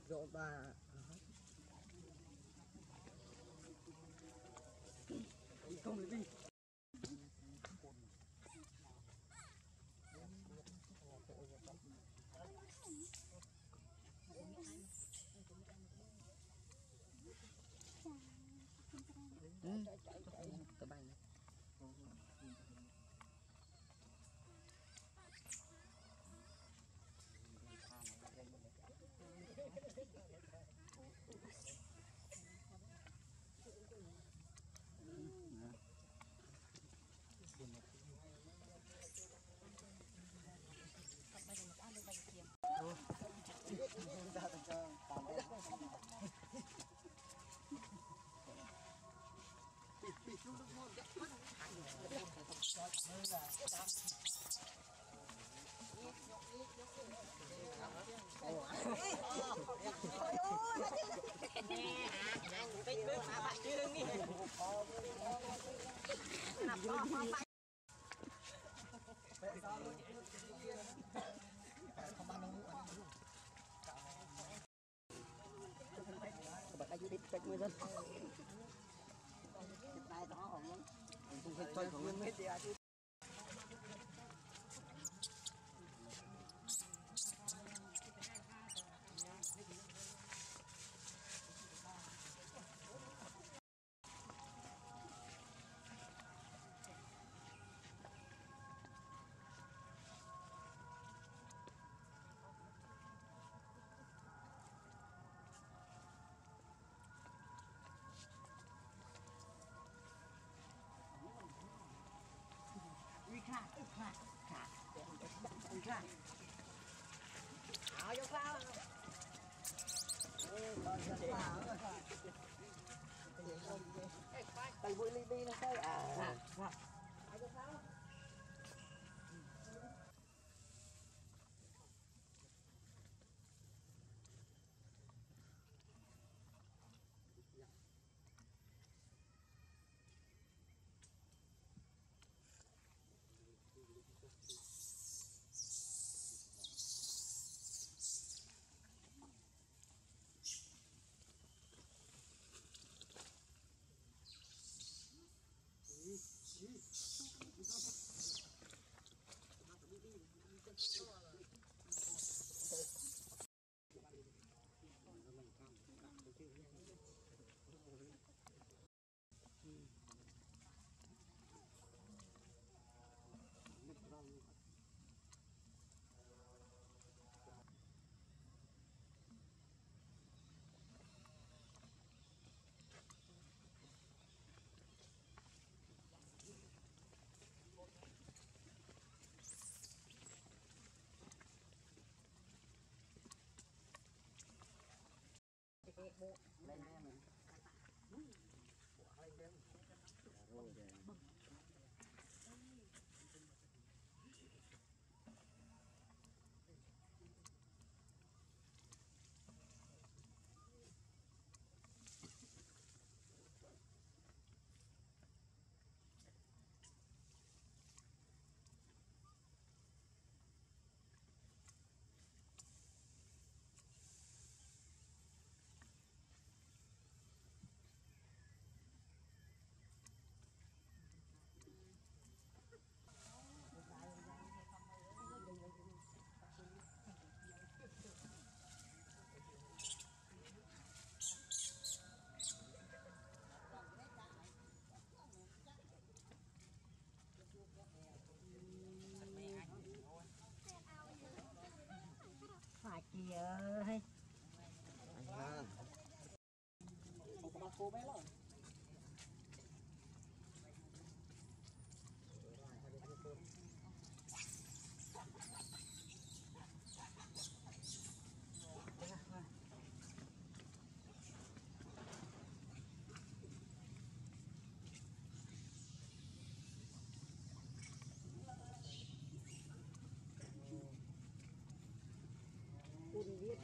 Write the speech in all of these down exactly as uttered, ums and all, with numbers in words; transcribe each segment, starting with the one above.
Rồi ba không lấy đi. Ừ, cái bánh này. Bạn đã đi cách người dân. Này đó không? Không phải chơi của mình hết đi à chứ. Uy khả, uy khả, khả, uy khả. Áo vô sao? Ê, còn rất là tay vui ly đi nó thôi à. Áo vô sao? Bộ lên đây mình bỏ lên đây rồi để phải kìa ơi. À. Không có cô bé rồi. Pun viết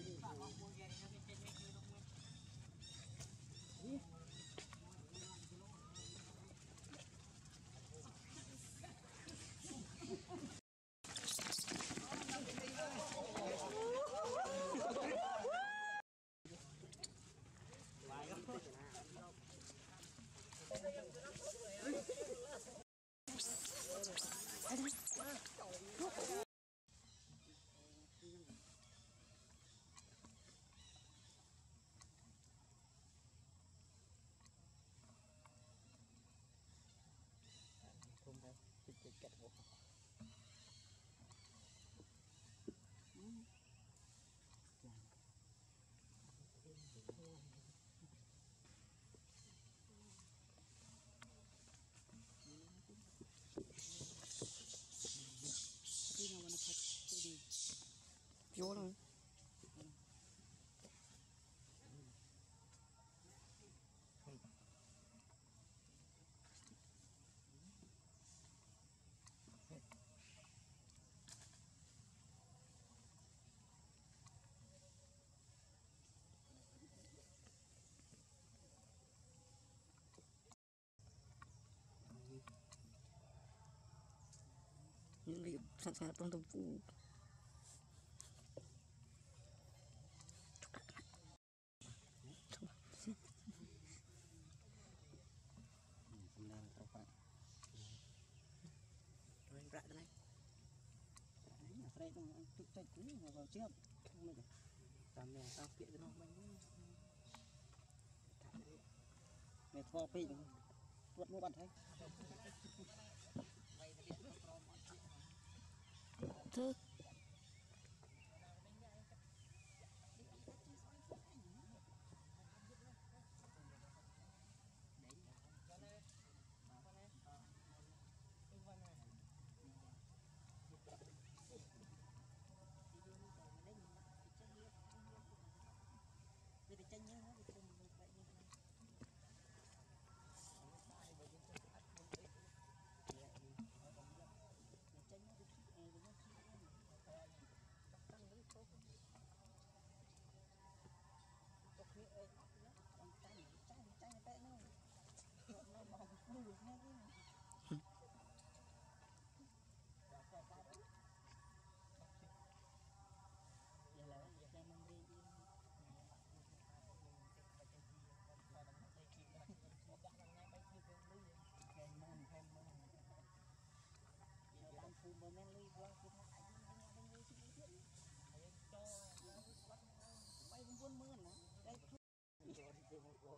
gì? sangat pun tumpu. Senang teropak. Main berat tu naik. Nah, saya tu tuk tuk ni kalau siap. Kami yang tapik tu nak main ni. Mẹ thò pin. Tuột mua bàn thấy. Thức. Đi tranh nhá, đi tranh một vậy đi. Hãy subscribe cho kênh Ghiền Mì Gõ để không bỏ lỡ những video hấp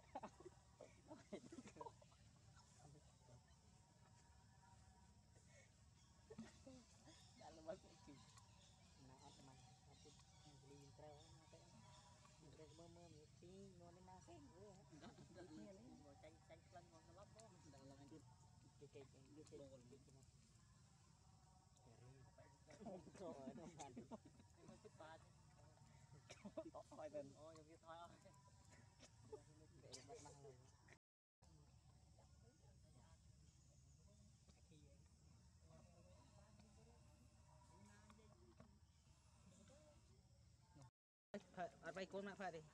Ở bay cuốn mà phải đi.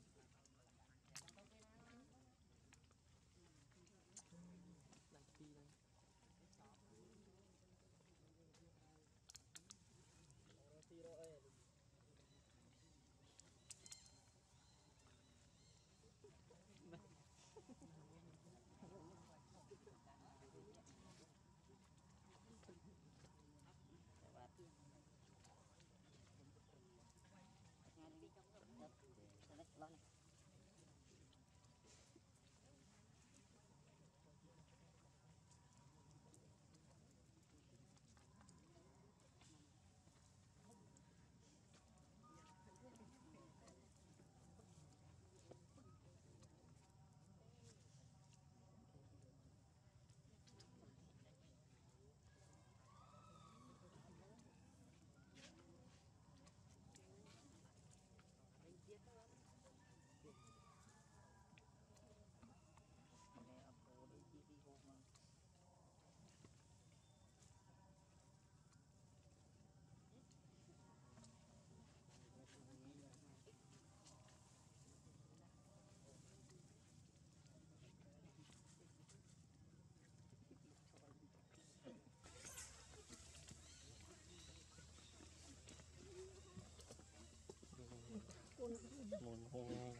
Mùn hôn.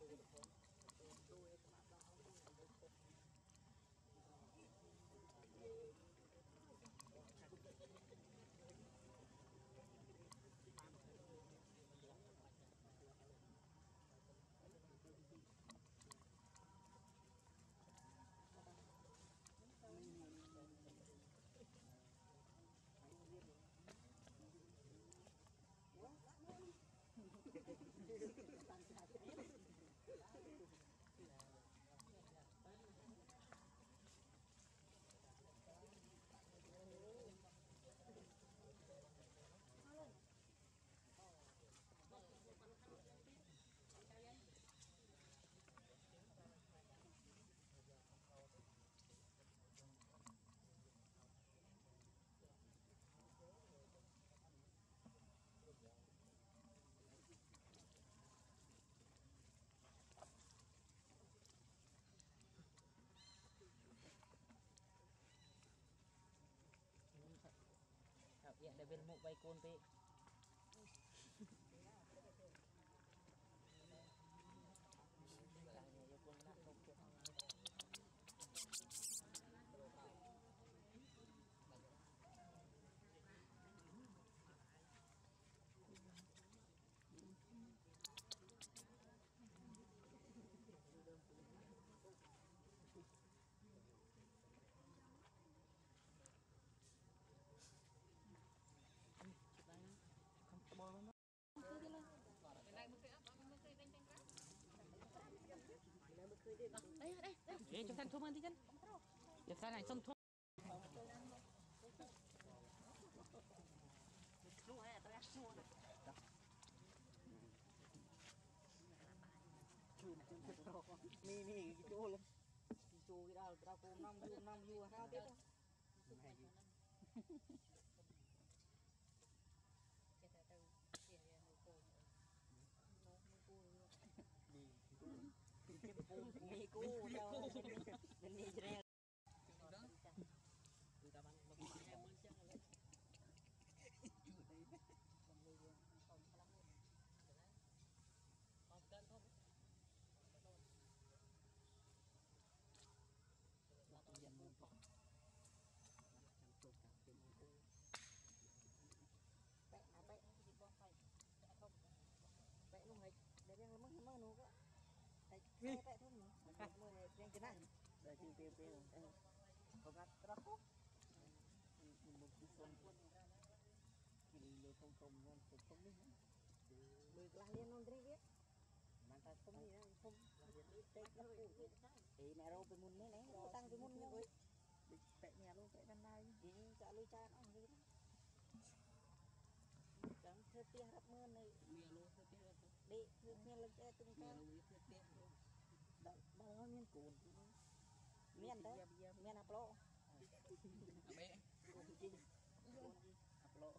Dạ để bên một bay côn pe đây đây đây cho thanh thua hơn tí chân giờ sao này xong thua mi mi cái chỗ luôn cái chỗ cái đào cái đào cồn năm view năm view sao tiếp nghe cô đâu mình nghe ra luôn này để đang mất mất nó có tại tại thôi nữa mua này đang cái này để tiêu tiêu tiêu không ăn rất tốt một cái son quân thì người không không ngon không không đi người là liên non đi biết mà ta không đi không tết nó thì mẹ đâuไปมุนไม่ไหนตั้งไปมุนเลยแปะเนี่ยluônแปะกันได้จะลุยจานเอาเลยจังเธอเตี้ยรับมือในเมียรู้เธอเตี้ยดิเธอเมียเราแจ้ตึงกันเมียรู้เธอเตี้ยđó đó nó miên cồn miên đấy miên áp lỗ bé áp lỗ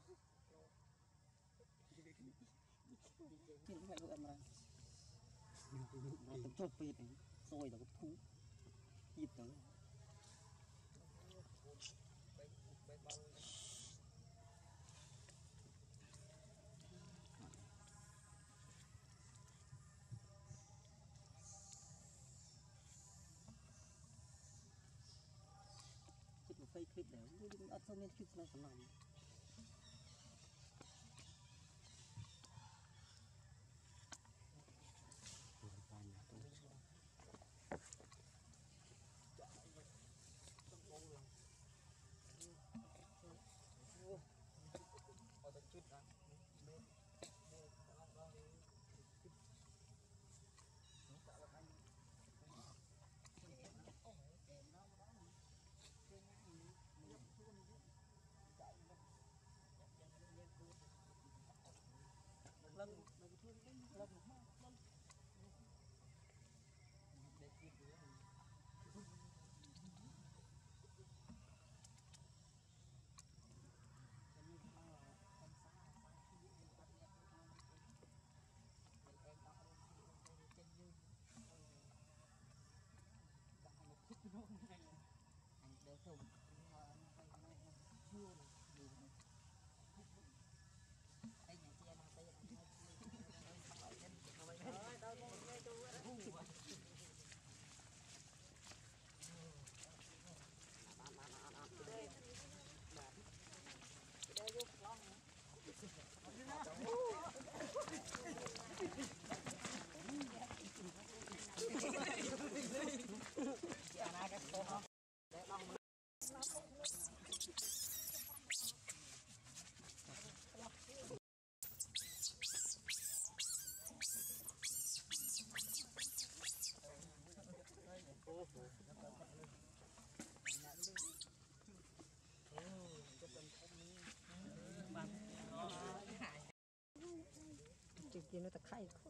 miên phải luôn mà nó tập chốt phê đấy sôi là có thú nhịp tới một phây clip để nhưng ở trong nên clip này phải làm thì nó ta khai quá.